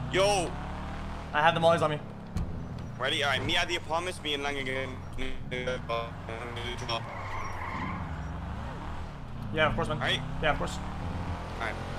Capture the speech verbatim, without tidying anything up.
Yo. I have the mollies on me. Ready? Alright, me at the apartments, me and Lang again. Yeah, of course, man. Alright? Yeah, of course. Alright.